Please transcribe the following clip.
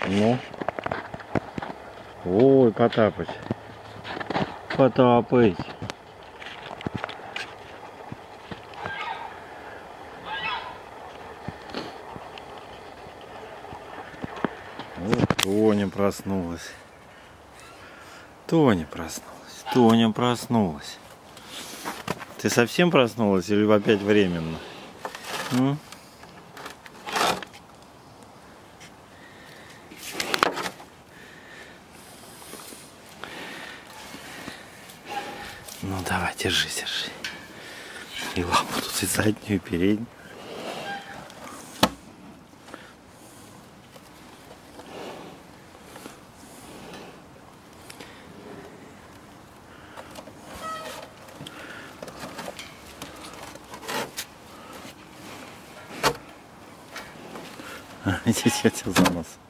Ну. Ой, Потапыч. Потапыч. Вот Тоня проснулась. Тоня проснулась. Тоня проснулась. Ты совсем проснулась или опять временно? Ну давай, держи. И лапу тут и заднюю, и переднюю. Здесь я тебя за нос.